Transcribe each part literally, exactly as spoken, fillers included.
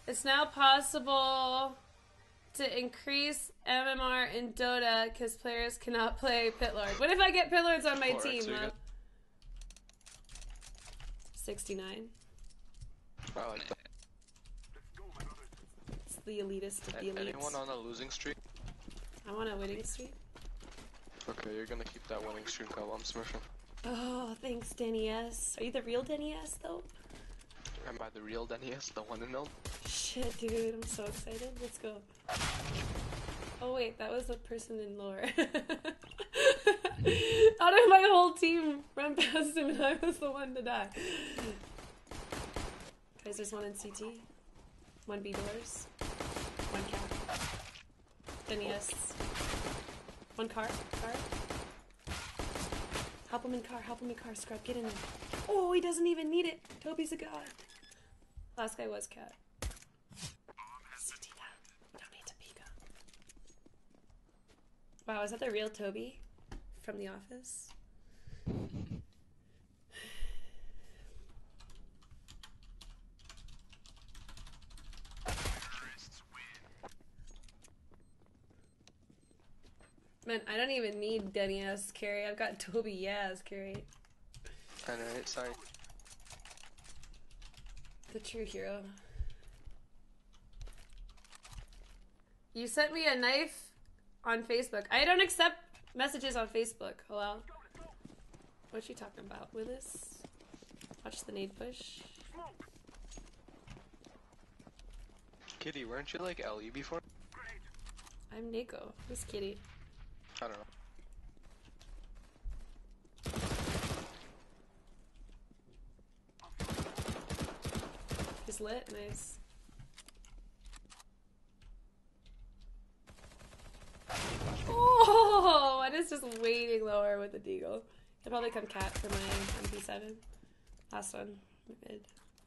It's now possible to increase M M R in Dota because players cannot play Pit Lord. What if I get Pit Lords on my Four, team? so Uh, sixty-nine. I like that. It's the elitist of the elites. Anyone on a losing streak? I want a winning streak. Okay, you're gonna keep that winning streak while I'm smashing. Oh, thanks, Denny S. Are you the real Denny S, though? Am I the real Denny S, the one and only? Shit, dude, I'm so excited. Let's go. Oh, wait, that was the person in lore. Out of my whole team ran past him and I was the one to die. Guys, there's one in C T. One B doors. One cap. Denny S. One car. Car. Help him in car. Help him in car. Scrub, get in there. Oh, he doesn't even need it. Toby's a god. Last guy was cat. C T that. Don't need to peek up. Wow, is that the real Toby from The Office? Man, I don't even need Denny S carry. I've got Toby Yaz carry. Alright, sorry. The true hero. You sent me a knife on Facebook. I don't accept messages on Facebook. Hello? What you talking about, Willis? Watch the nade push. Kitty, weren't you like L E before? I'm Nico. Who's Kitty? I don't know. He's lit. Nice. Oh, I is just waiting lower with the deagle. He'll probably come cat for my M P seven. Last one. Mid.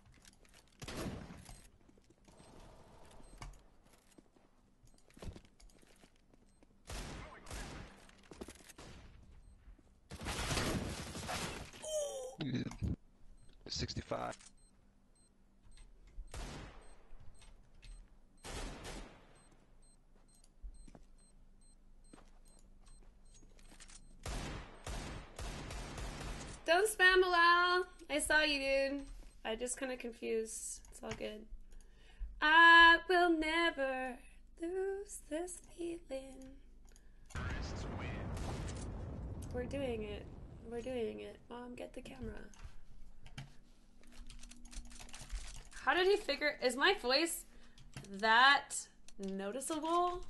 sixty-five. Don't spam Bilal. I saw you, dude. I just kind of confused. It's all good. I will never lose this feeling. We're doing it. We're doing it. Mom, get the camera. How did he figure? Is my voice that noticeable?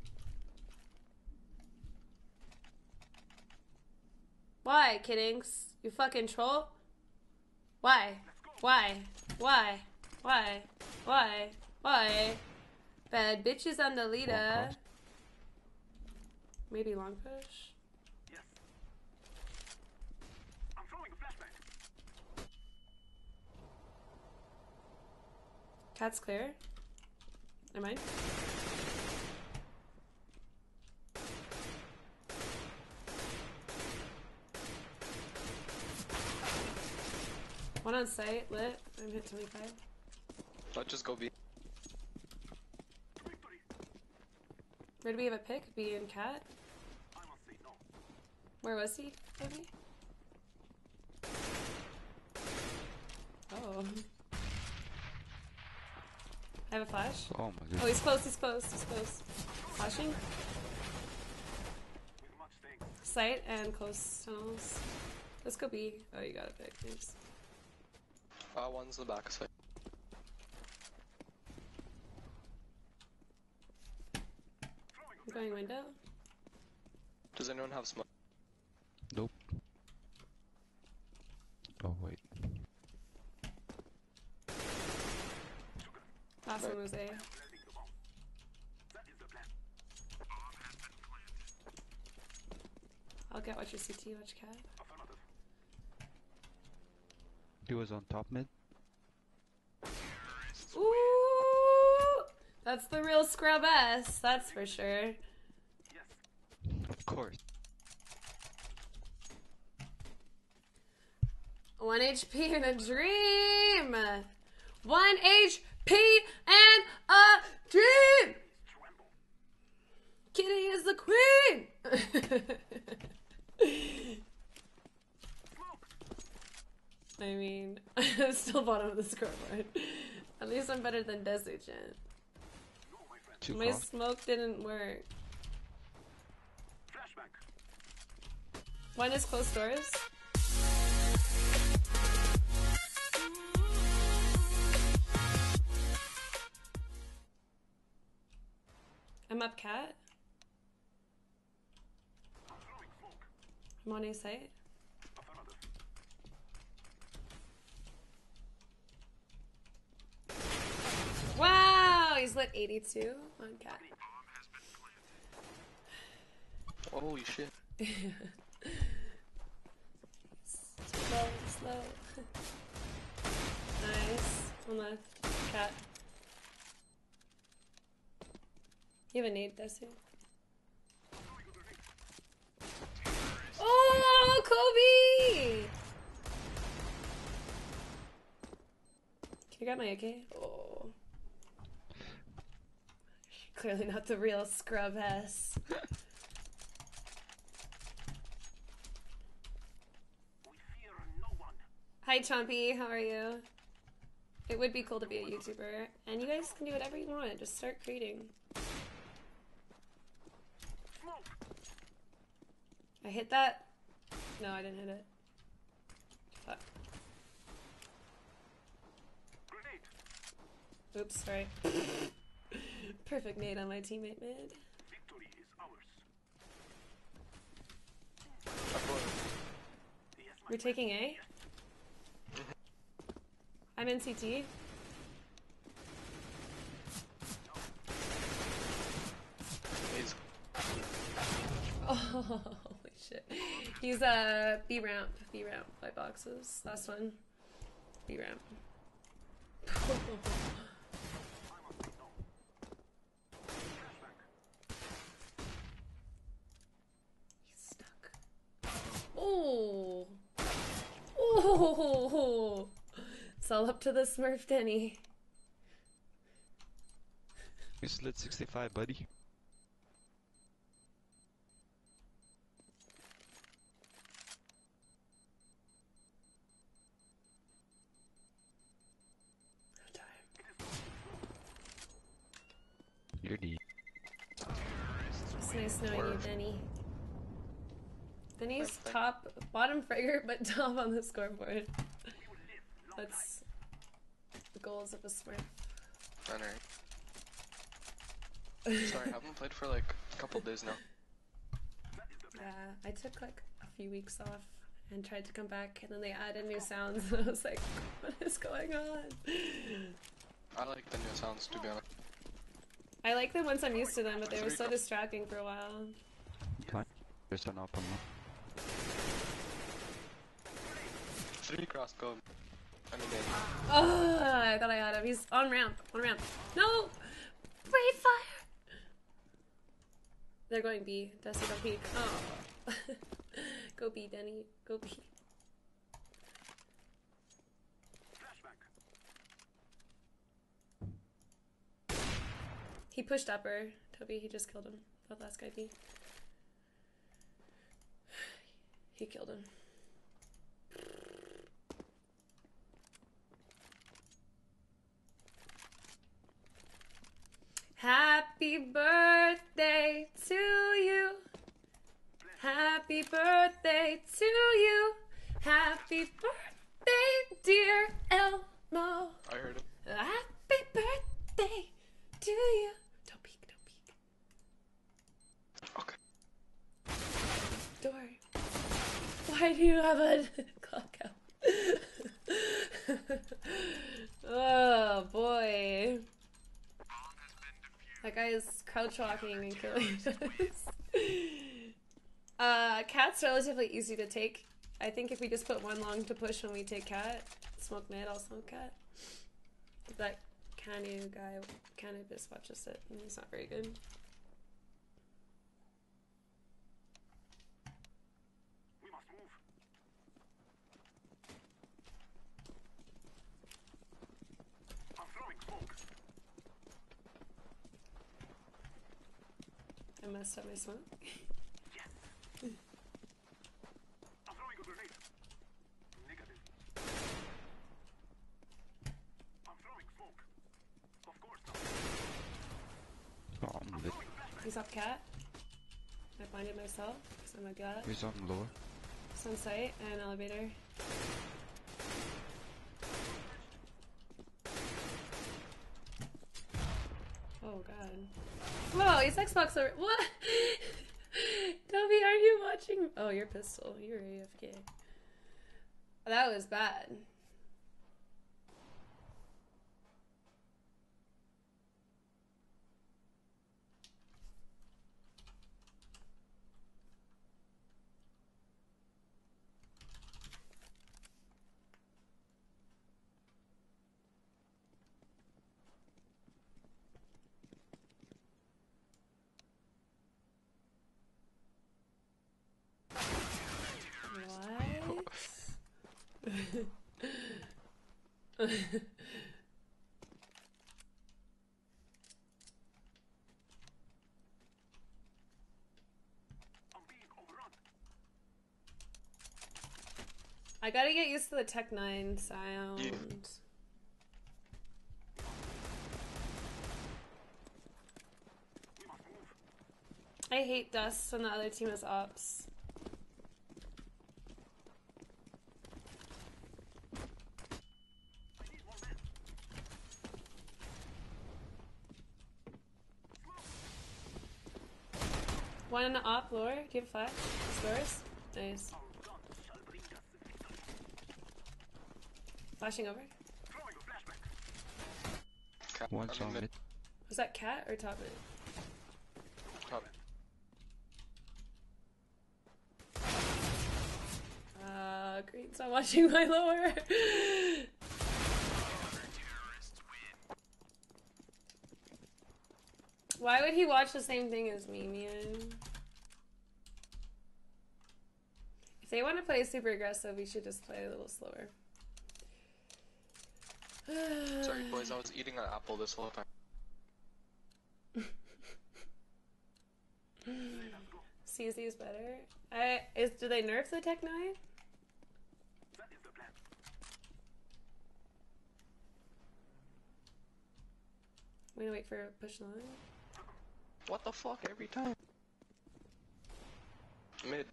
Why, kiddings? You fucking troll? Why? Why? Why? Why? Why? Why? Bad bitches on the leader. Maybe long push? Yes. I'm throwing a flashbang. Cat's clear. Never mind. One on site, lit. I'm hit twenty-five. Let's just go B. Victory. Where do we have a pick? B and cat? I must say no. Where was he? Maybe? Oh. I have a flash. Oh my Oh, goodness. he's close, he's close, he's close. Flashing. With much thanks. Sight and close tunnels. Let's go B. Oh, you got a pick. Thanks. Uh, one's the back side. I'm going window. Does anyone have smoke? Nope. Oh wait. Last one was A. Planting the bomb. That is the plan. I'll get watch your C T, watch cat. Affirmative. He was on top mid. Ooh! That's the real scrub S, that's for sure. Yes. Of course. One H P and a dream! One H P and I mean, I'm still bottom of the scoreboard. At least I'm better than Desert Gent. No, my friend. Too My far. smoke didn't work. Flashback. One is closed doors. I'm up cat. I'm throwing smoke. I'm on A site. Affirmative. Wow, he's lit eighty-two on cat. Holy shit. Slow, slow. Nice. On the cat. You have a nade, Desi. Oh, Kobe! Can you grab my A K? Oh. Clearly not the real scrub ass. We fear no one. Hi, Chompy. How are you? It would be cool to be a YouTuber. And you guys can do whatever you want. Just start creating. Smoke. I hit that? No, I didn't hit it. Fuck. Grenade. Oops, sorry. Perfect nade on my teammate mid. Victory is ours. I'm going. Yes, my We're taking A? I'm in C T. He's Oh, holy shit. He's a uh, B ramp. B ramp by boxes. Last one. B ramp. I must say no. Flashback. He's stuck. Oh! Oh! It's all up to the Smurf Denny. It's lit sixty-five, buddy. You're D. It's nice knowing you, Word. Denny. Denny's Thank- top, bottom fragger, but top on the scoreboard. That's the goals of a Smurf. Alright. Sorry, I haven't played for like a couple days now. Yeah, I took like a few weeks off and tried to come back, and then they added new sounds, and I was like, what is going on? I like the new sounds, to be honest. I like them once I'm used to them, but they were so distracting for a while. Fine. There's an open one. Three cross go. I mean, they- Oh, I thought I had him. He's on ramp, on ramp. No! Brave fire! They're going B. Dusty, don't peek. Oh. Go B, Denny. Go B. Flashback. He pushed upper. Toby, he just killed him. That last guy B. He killed him. Happy birthday to you. Happy birthday to you. Happy birthday, dear Elmo. I heard him. Happy birthday to you. Don't peek, don't peek. Okay. Door. Why do you have a clock out? Oh boy. That guy is crouch walking and killing us. Uh, cat's relatively easy to take. I think if we just put one long to push when we take cat, smoke mid, I'll smoke cat. That Canu guy, Cannabis watches it, and he's not very good. We must move. I'm throwing smoke. I messed up my smoke. I'm throwing a grenade. Negative. cat. I blinded myself because I'm a god. He's on lower. Sun site and elevator. Oh god. Whoa, he's Xbox over. What? Toby, are you watching? Oh, you're pistol. You're A F K. That was bad. What? I gotta get used to the Tech nine sound. Yeah. I hate dust when the other team is ops. One in the op lower. Do you have flash? Stores? Nice. Flashing over. Cat, One's I mean, on mid. mid. Was that cat or top mid? Top. Uh, green. Stop watching my lower. Why would he watch the same thing as me, man? If they want to play super aggressive, we should just play a little slower. Sorry, boys, I was eating an apple this whole time. C Z is better. I is do they nerf the Tech nine? That is the plan. I'm gonna wait for a push line. What the fuck, every time? Mid.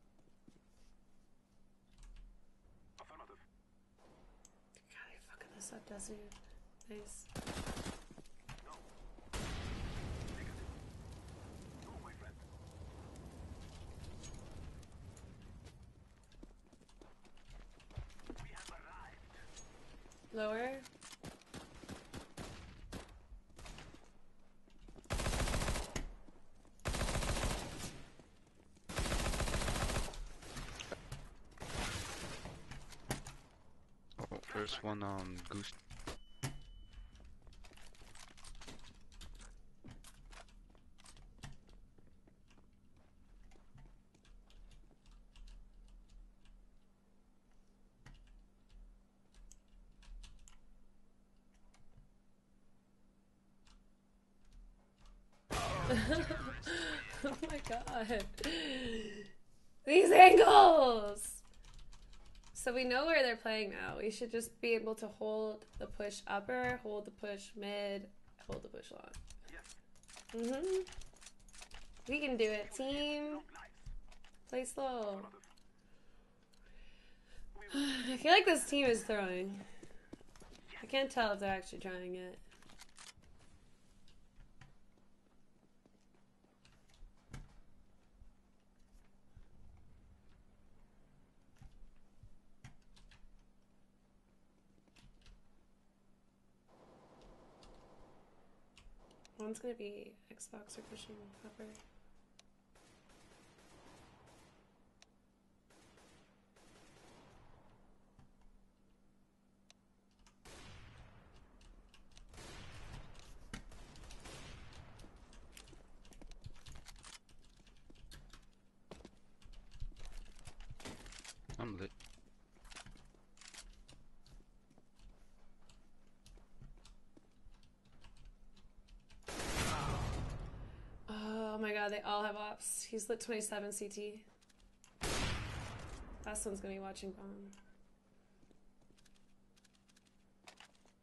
Affirmative. God, you're fucking this up, doesn't you? Nice. No. Negative. No, my friend. We have arrived. Lower. Oh, first one on Goose. Oh my god. These angles! So we know where they're playing now. We should just be able to hold the push upper, hold the push mid, hold the push long. Yes. Mm-hmm. We can do it, team. Long lives. Play slow. I feel like this team is throwing. I can't tell if they're actually trying it. One's gonna be Xbox or pushing upper. I'm lit. Oh my god, they all have ops. He's lit twenty-seven C T. Last one's gonna be watching bomb.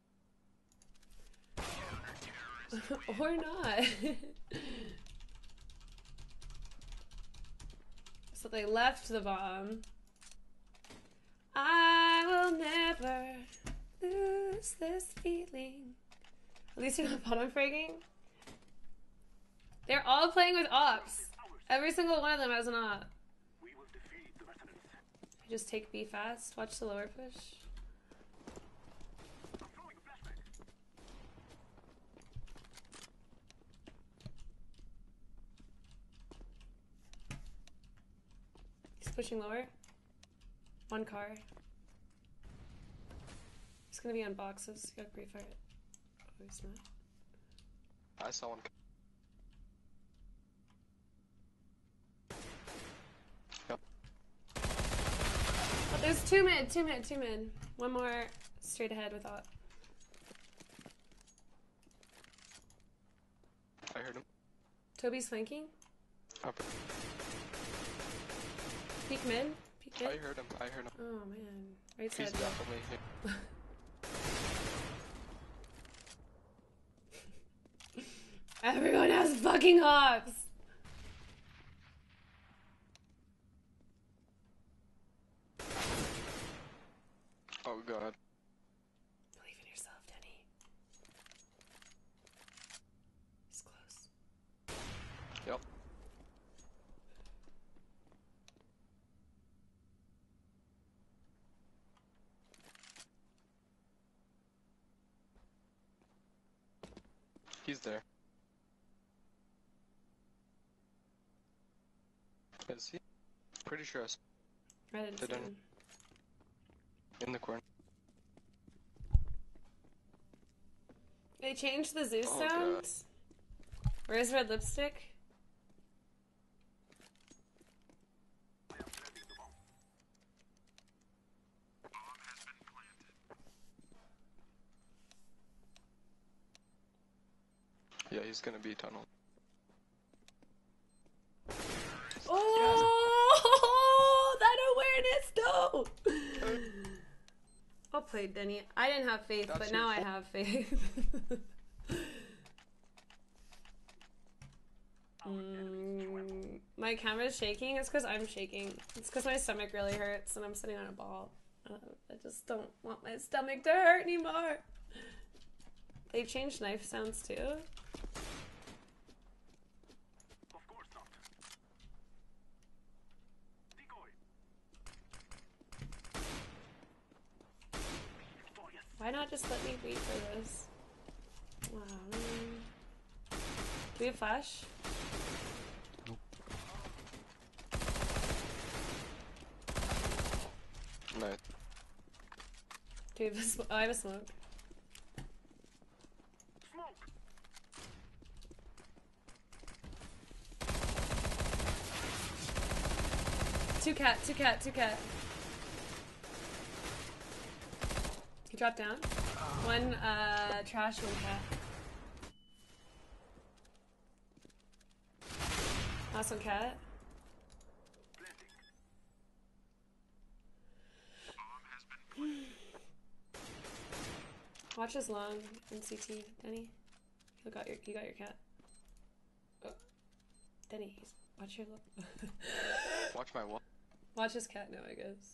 Or not. So they left the bomb. I will never lose this feeling. At least you're not bottom fragging. They're all playing with ops. Every single one of them has an op. We will defeat the mercenaries. You just take B fast. Watch the lower push. I'm throwing a flashback. He's pushing lower. One car. He's gonna be on boxes. You gotta pre-fire it. Oh, he's not. I saw one. Yep. Oh, there's two mid, two mid, two mid. One more straight ahead with op. I heard him. Toby's flanking. Upper. Peek mid. Peek I mid. heard him. I heard him. Oh man. Right He's side. definitely here. Everyone has fucking ops. Oh god. Believe in yourself, Denny. He's close. Yep. He's there. Is he? Pretty sure I s- I didn't see Didn't- him. in the corner. They changed the Zeus Oh, sound. God. Where's red lipstick? I am planting the bomb. Bomb has been planted. Yeah, he's gonna be tunnel. Oh, that awareness, no! I'll play Denny. I didn't have faith, That's but your now I fault. have faith. mm, my camera's shaking. It's because I'm shaking. It's because my stomach really hurts and I'm sitting on a ball. Uh, I just don't want my stomach to hurt anymore. They changed knife sounds too. Of course not. Decoy. Victorious. Why not just let me wait for this? Wow. man. Do we have flash? Nice. Do we have a sm- oh, I have a smoke. Smoke. Two cat, two cat, two cat. He dropped down. One uh, trash, one cat. Last one cat. Planting. Bomb has been planted. Watch his long in C T, Denny. You got your, you got your cat. Oh. Denny, he's, watch your look. Watch my wall. Watch his cat now, I guess.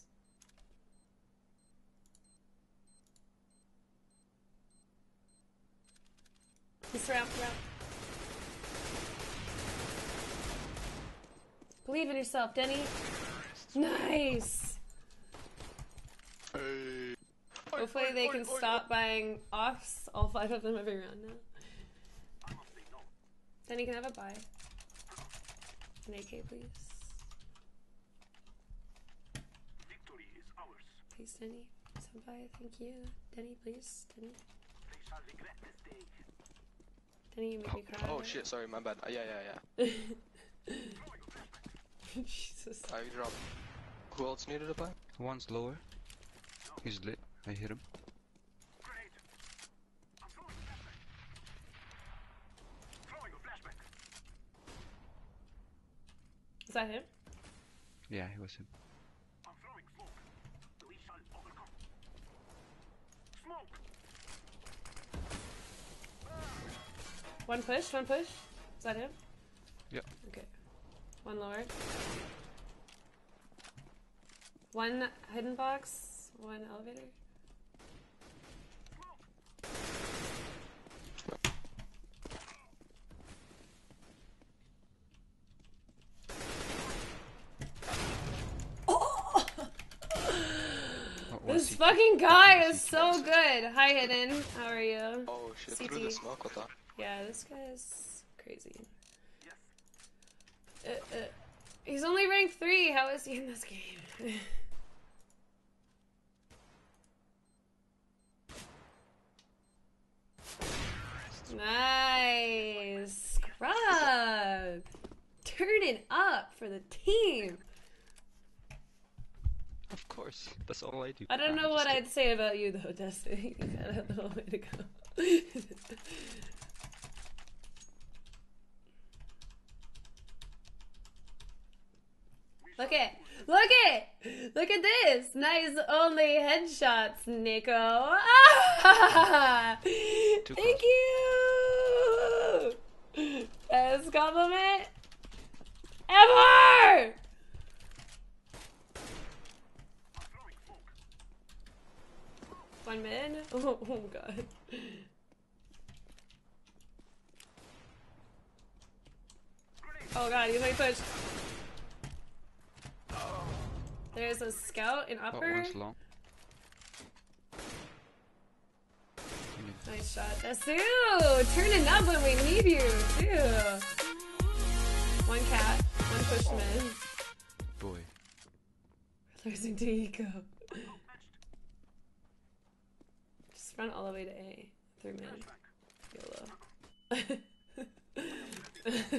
He's ramp, ramp. Believe in yourself, Denny. Nice. Hey. Hopefully they can stop buying offs, all five of them every round now. I must say no. Denny, can I have a buy? An A K, please. Victory is ours. Please, Denny. Some buy, thank you. Denny, please. Denny. They shall regret this day. Denny, you make me cry. Oh shit, sorry, my bad. Uh, yeah, yeah, Throwing a flashback. Jesus. yeah. I dropped. Who else needed a buy? One's lower. He's lit. I hit him. Grenade. I'm throwing a flashback. Throwing a flashback. Is that him? Yeah, he was him. I'm throwing smoke. We shall overcome. Smoke. One push, one push. Is that him? Yep. Okay. One lower. One hidden box, one elevator. Oh! This fucking guy is so good. Hi, Hidden. How are you? Oh shit, C T. through the smoke, what the? Yeah, this guy's crazy. Uh, uh, he's only ranked three. How is he in this game? Nice. Scrub. Turning up for the team. Of course, that's all I do. I don't Nah, know I'm what just I'd say about you though, Destiny. You got a little way to go. Look at, look at, look at this. Nice only headshots, Nico. Ah! Thank you. Best compliment ever. One mid. Oh, oh god. Oh god, he's like pushed. There's a scout in Oh, upper. one's long. Nice shot. Desu! Turning up when we need you, too. One cat, one pushman. Boy. Losing to Eco. Just run all the way to A. Through mid. YOLO.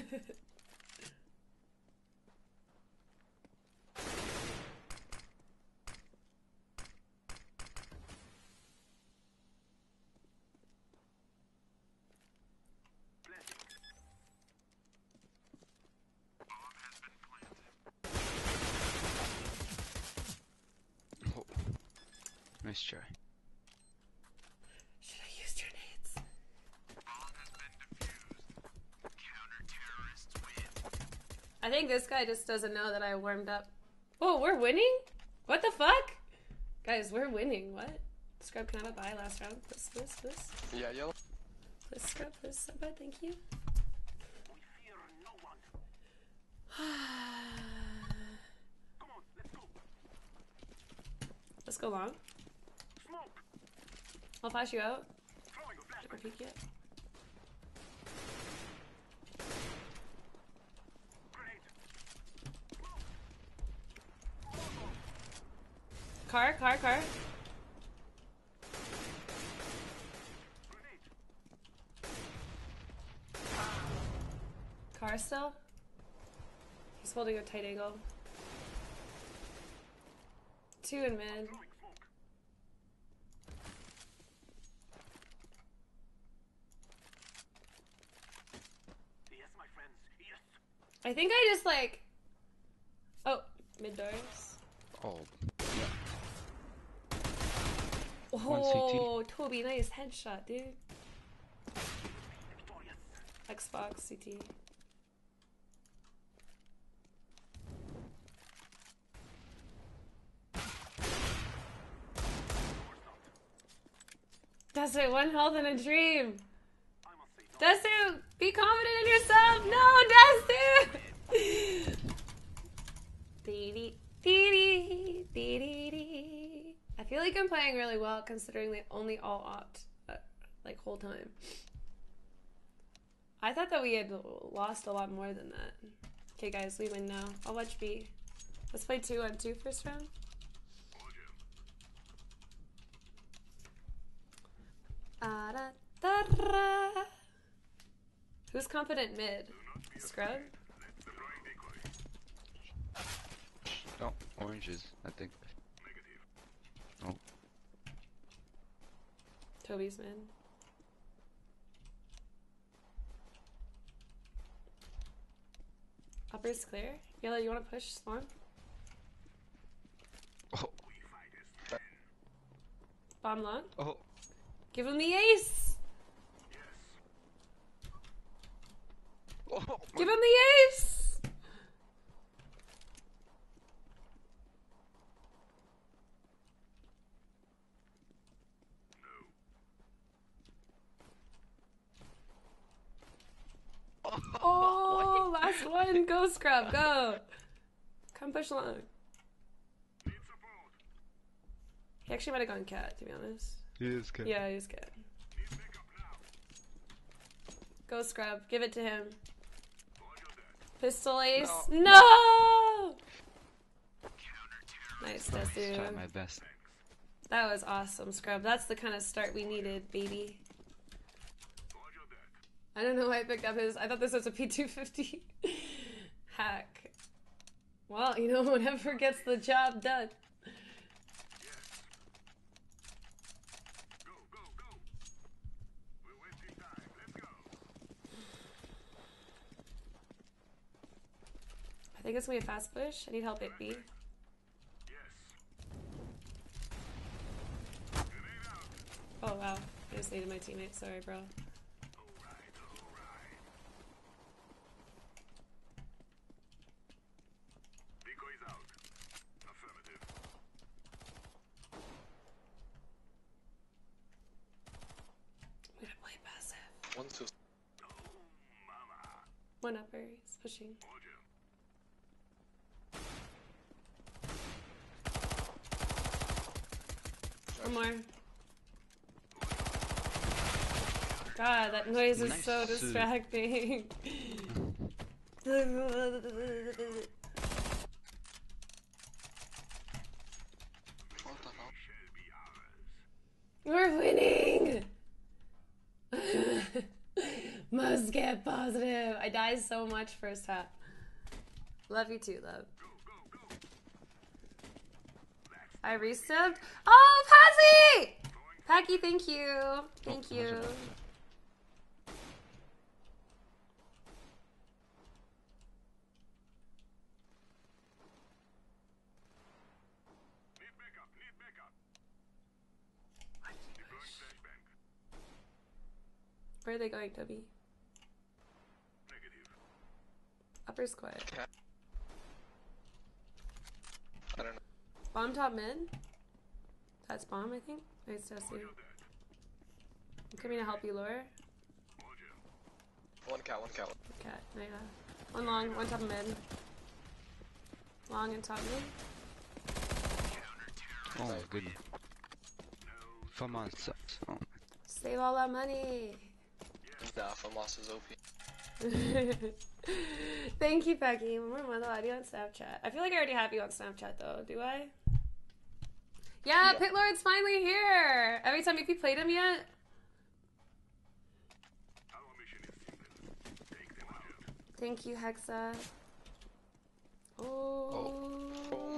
Oh. Nice try. Should I use grenades? I think this guy just doesn't know that I warmed up. Oh, we're winning? What the fuck? Guys, we're winning. What? Scrub, can I have a buy last round? Please, please, please. Yeah, yellow. Please, Scrub, please, Seba, thank you. We fear no one. Come on, let's go. Let's go long. Smoke. I'll flash you out. Throwing a Don't flashbang. peek yet. Grenade. Car, car, car. Grenade. Car still. He's holding a tight angle. Two in mid. Throwing smoke. Yes, my friends. Yes. I think I just like. Oh, mid doors. Oh. Oh, Toby, nice headshot, dude. Victorious. Xbox C T. Desu, one health in a dream. I must say no. Desu, be confident in yourself. No, Desu. Dee dee dee dee dee. I feel like I'm playing really well considering they only all opt uh, like whole time. I thought that we had lost a lot more than that. Okay, guys, we win now. I'll watch B. Let's play two on two first round. Ah, da, da, da. Who's confident mid? Scrub? Oh, oranges, I think. Oh. Toby's mid. Upper's clear. Yellow, you want to push spawn? Oh. Bomb long. Oh. Give him the ace! Oh. Give him the ace! run! Go, Scrub, go! Come push along. He actually might have gone cat, to be honest. He is good. Yeah, he's cat. Go, Scrub. Give it to him. Pistol ace. No! no! Nice, Desu. Try my best. That was awesome, Scrub. That's the kind of start we needed, baby. I don't know why I picked up his... I thought this was a P two fifty hack. Well, you know, whatever gets the job done. I think it's gonna be a fast push. I need help at B. Oh wow, I just needed my teammate. Sorry, bro. I'm gonna play passive. One, two. One upper, he's pushing. One more. God, that noise is Nice. so distracting. We're winning! Must get positive. I died so much first half. Love you too, love. I resubbed. Oh, Pazzy! Packy, thank you. Thank Oh, you. Where are they going, Toby? Upper's quiet. I don't know. Bomb top mid? That's bomb, I think. Nice, Tessie. I'm coming to help you, Laura. One cat, one cat. Cat, no, yeah. One long, one top mid. Long and top mid. Oh, good. Famas sucks. Oh. Save all that money. Nah, Famas is O P. Thank you, Becky. One more month, I'll add you on Snapchat. I feel like I already have you on Snapchat, though. Do I? Yeah, Yeah. Pit Lord's finally here. Every time, have you played him yet? Thank you, Hexa. Oh.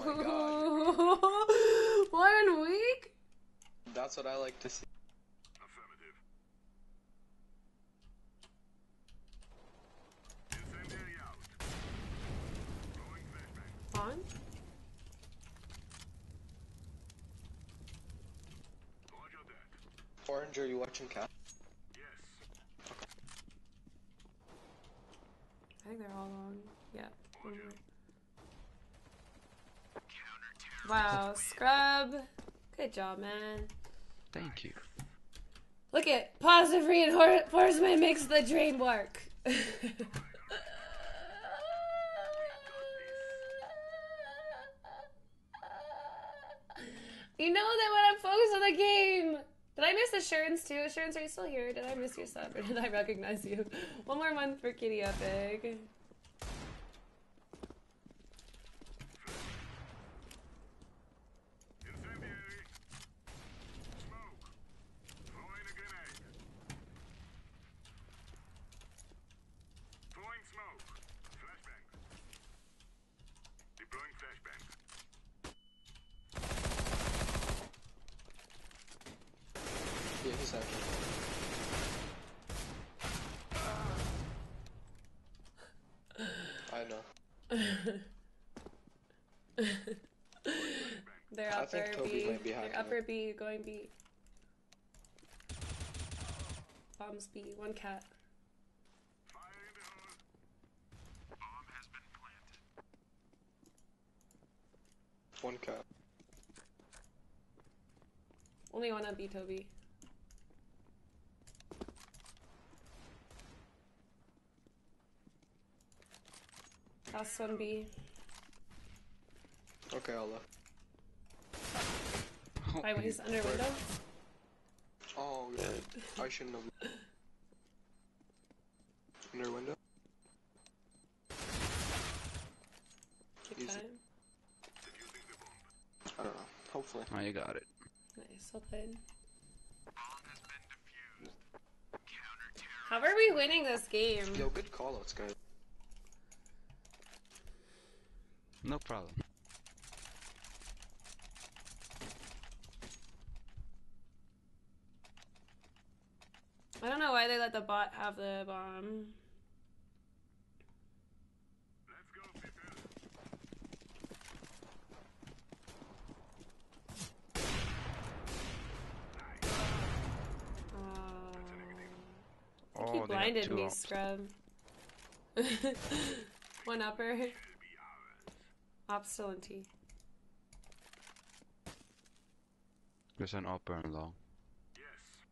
Oh my One week? That's what I like to see. On? Orange, are you watching cat? I think they're all on. Yeah. One more. Wow, Scrub. Good job, man. Thank you. Look at positive reinforcement makes the dream work. You know that when I'm focused on the game. Did I miss Assurance too? Assurance, are you still here? Did I miss your sub or did I recognize you? One more month for Kitty Epic. Yeah, he's out. I know. They're I upper think Toby B. might be hacking They're upper it. B, going B. Bombs B, one cat. One cat. Only one on B, Toby. Last one B. Okay, I'll left. Why, when he's under window? Oh, yeah. I shouldn't have. Under window? Keep Easy. time. I don't know. Hopefully. Oh, you got it. Nice, well played. How are we winning this game? Yo, good callouts, guys. No problem. I don't know why they let the bot have the bomb. Let's go, people. Oh. I think Oh, he they have blinded two me, ops. scrub. One upper. Ops still in T. There's an upper and long. Yes.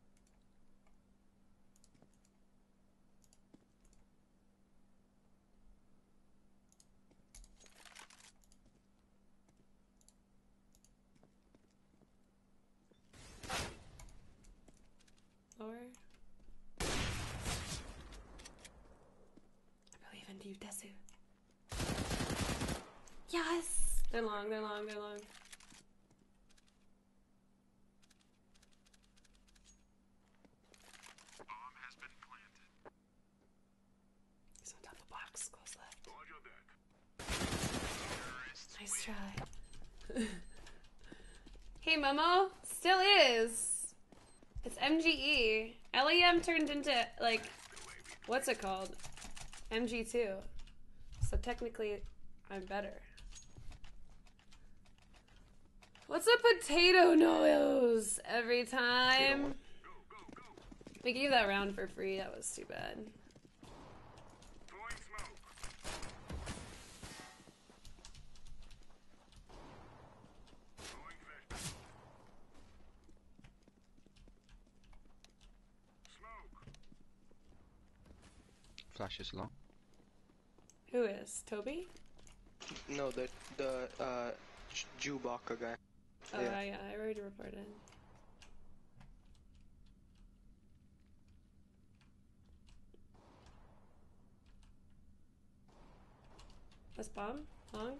Lower. I believe in you, Desu. Yes! They're long, they're long, they're long. Bomb has been planted. He's on top of box, close left. Hold your deck. Nice try. Hey, Momo. Still is. It's M G E. L E M turned into, like, what's it called? M G two. So technically, I'm better. What's a potato nose every time? We gave that round for free. That was too bad. Throwing smoke. Throwing flashbang. Smoke. Flash is long. Who is? Toby? No, the the uh Jubaka guy. Oh, Yeah. yeah, I already reported. This bomb? Long?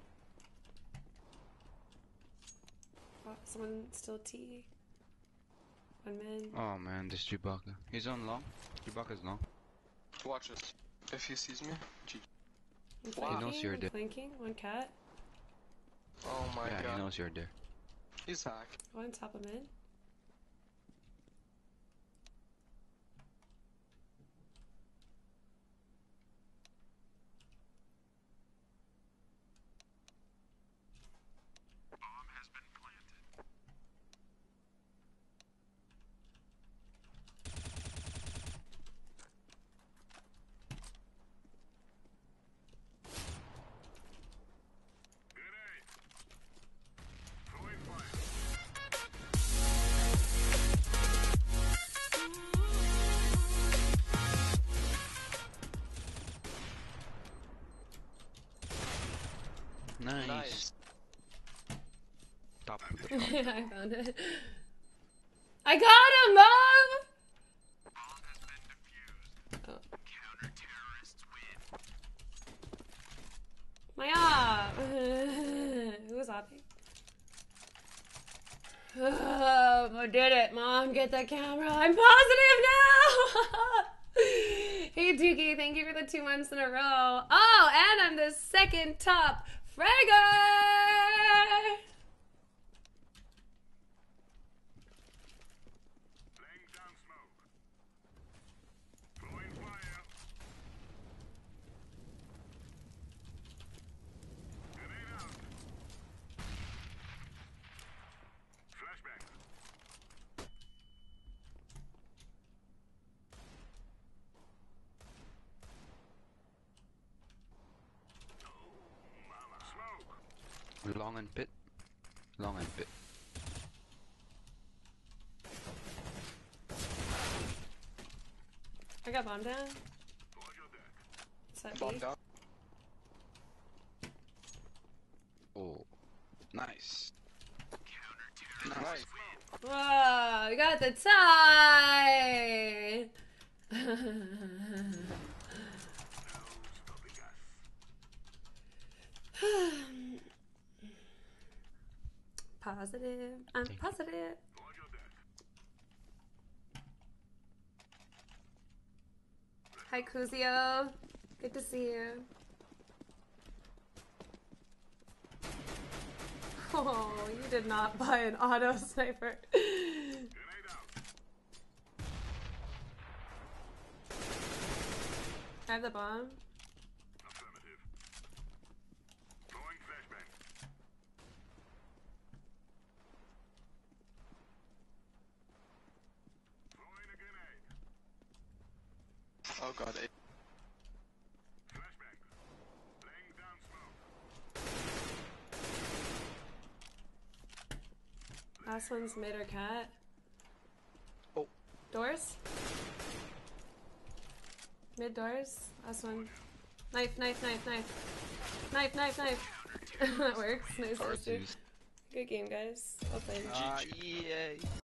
Oh, someone still T. One man. Oh man, this Chewbacca. He's on long. Chewbacca's long. Watch this. If he sees me, G. I'm Wow. He knows flanking, you're I'm dead. flanking. One cat. Oh my Yeah, god. he knows you're there. He's hacked. One top of mid. Bomb has been planted. Grenade. Throwing fire. Nice. Nice. Top of the I top. found it. I got him, Mom! Bomb has been defused. Oh. Counter-terrorists win. My op! Who was opping? Oh, I did it, Mom. Get the camera. I'm positive now! Hey, Dookie, thank you for the two months in a row. Oh, and I'm the second top fragger! Laying down smoke. Throwing fire. Grenade out. Flashbang. Smoke. Long and pit. Long and pit. I got bomb down. Hold your deck. What's that Bomb B? down. Nice. Nice. Whoa, we got the tie! Positive. I'm positive. Hi, Kuzio. Good to see you. Oh, you did not buy an auto sniper. I have the bomb. Affirmative. Throwing flashbang. Throwing a grenade. Oh god. It, Flashbang. Laying down smoke. Last one's mid or cat. Oh. Doors? Mid doors. Last one. Knife, knife, knife, knife. Knife, knife, knife. That works. Nice, nice. Cartoons. Good game, guys. Well played. Ah, yay.